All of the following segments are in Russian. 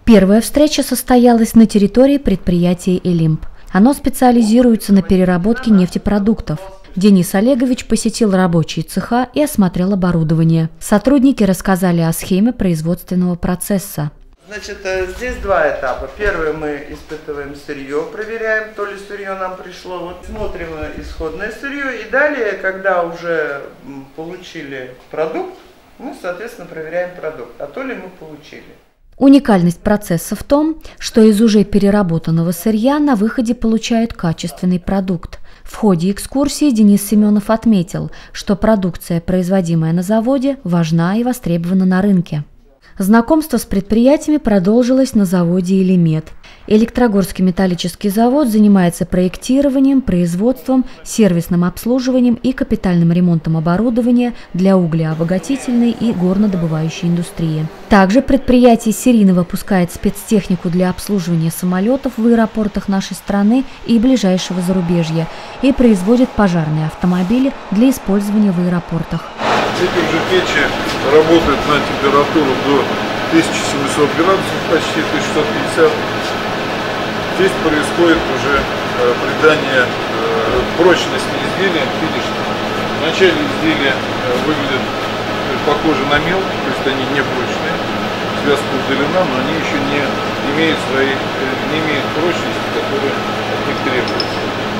Первая встреча состоялась на территории предприятия «Элимп». Оно специализируется на переработке нефтепродуктов. Денис Олегович посетил рабочие цеха и осмотрел оборудование. Сотрудники рассказали о схеме производственного процесса. Значит, здесь два этапа. Первый, мы испытываем сырье, проверяем, то ли сырье нам пришло. Вот смотрим исходное сырье. И далее, когда уже получили продукт, мы, соответственно, проверяем продукт. А то ли мы получили. Уникальность процесса в том, что из уже переработанного сырья на выходе получают качественный продукт. В ходе экскурсии Денис Семенов отметил, что продукция, производимая на заводе, важна и востребована на рынке. Знакомство с предприятиями продолжилось на заводе «Элимет». Электрогорский металлический завод занимается проектированием, производством, сервисным обслуживанием и капитальным ремонтом оборудования для углеобогатительной и горнодобывающей индустрии. Также предприятие серийно выпускает спецтехнику для обслуживания самолетов в аэропортах нашей страны и ближайшего зарубежья и производит пожарные автомобили для использования в аэропортах. Эти уже печи работают на температуру до 1700 градусов, почти 1650. Здесь происходит уже придание прочности изделия финишного. Вначале изделия выглядят похожи на мел, то есть они не прочные, связка удалена, но они еще не имеют прочности, которая от них требуется.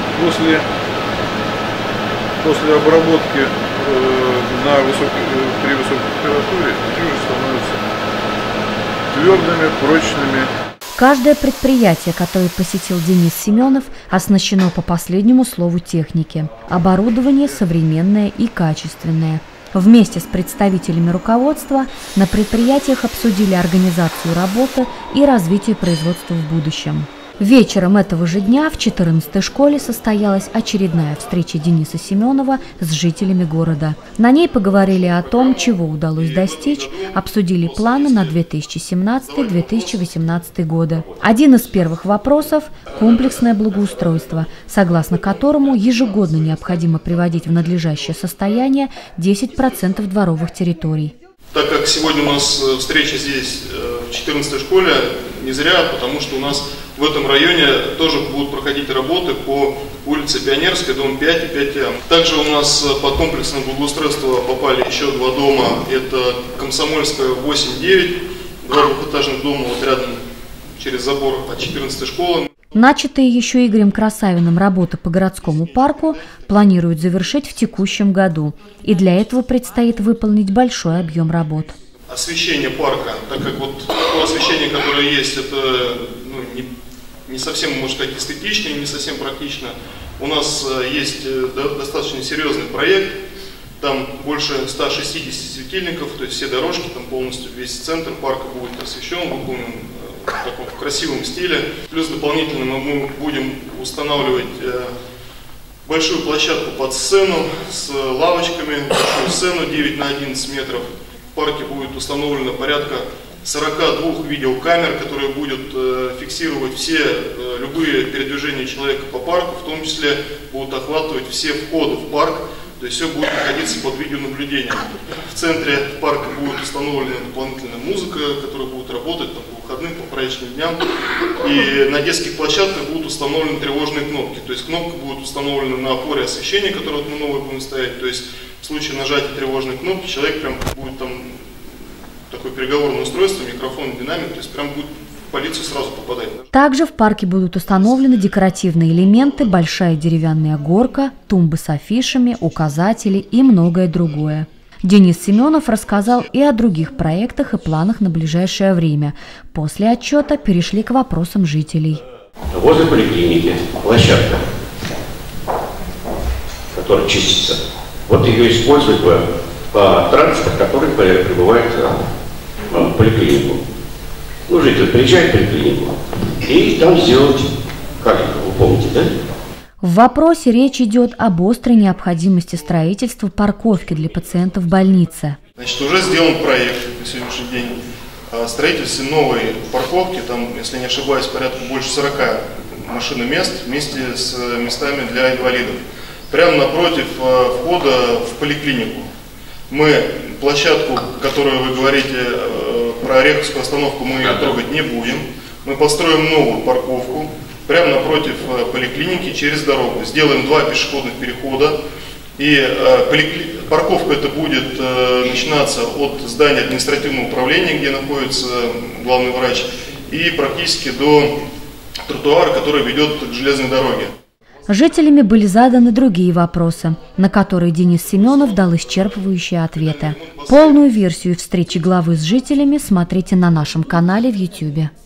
После обработки при высокой температуре они уже становятся твердыми, прочными. Каждое предприятие, которое посетил Денис Семенов, оснащено по последнему слову техники. Оборудование современное и качественное. Вместе с представителями руководства на предприятиях обсудили организацию работы и развитие производства в будущем. Вечером этого же дня в 14-й школе состоялась очередная встреча Дениса Семенова с жителями города. На ней поговорили о том, чего удалось достичь, обсудили планы на 2017-2018 годы. Один из первых вопросов – комплексное благоустройство, согласно которому ежегодно необходимо приводить в надлежащее состояние 10% дворовых территорий. Так как сегодня у нас встреча здесь в 14-й школе, не зря, потому что у нас в этом районе тоже будут проходить работы по улице Пионерской, дом 5 и 5А. Также у нас под комплексное благоустройство попали еще два дома. Это Комсомольская 8-9, два двухэтажных дома вот рядом через забор от 14-й школы. Начатые еще Игорем Красавиным работы по городскому парку планируют завершить в текущем году. И для этого предстоит выполнить большой объем работ. Освещение парка, так как вот то освещение, которое есть, это не совсем, может сказать, эстетично и не совсем практично. У нас есть достаточно серьезный проект, там больше 160 светильников, то есть все дорожки, там полностью весь центр парка будет освещен, выполнен в таком красивом стиле. Плюс дополнительно мы будем устанавливать большую площадку под сцену с лавочками, большую сцену 9 на 11 метров. В парке будет установлено порядка 42 видеокамер, которые будут фиксировать все любые передвижения человека по парку, в том числе будут охватывать все входы в парк, то есть все будет находиться под видеонаблюдением. В центре парка будет установлена дополнительная музыка, которая будет работать там, по выходным, по праздничным дням. И на детских площадках будут установлены тревожные кнопки, то есть кнопка будет установлена на опоре освещения, которую мы новые будем ставить, то есть в случае нажатия тревожной кнопки человек прям будет там такое переговорное устройство, микрофон, динамик, то есть прям будет в полицию сразу попадать. Также в парке будут установлены декоративные элементы, большая деревянная горка, тумбы с афишами, указатели и многое другое. Денис Семенов рассказал и о других проектах и планах на ближайшее время. После отчета перешли к вопросам жителей. Возле поликлиники площадка, которая чистится. Вот ее использовать бы по транспорту, который прибывает в поликлинику. Ну, житель приезжает в поликлинику и там сделать, как вы помните, да? В вопросе речь идет об острой необходимости строительства парковки для пациентов в больнице. Значит, уже сделан проект на сегодняшний день о строительстве новой парковки, там, если не ошибаюсь, порядка больше 40 машиномест вместе с местами для инвалидов. Прямо напротив входа в поликлинику. Мы площадку, которую вы говорите, про Ореховскую остановку мы ее трогать не будем. Мы построим новую парковку прямо напротив поликлиники через дорогу. Сделаем 2 пешеходных перехода. И парковка это будет начинаться от здания административного управления, где находится главный врач, и практически до тротуара, который ведет к железной дороге. Жителями были заданы другие вопросы, на которые Денис Семенов дал исчерпывающие ответы. Полную версию встречи главы с жителями смотрите на нашем канале в YouTube.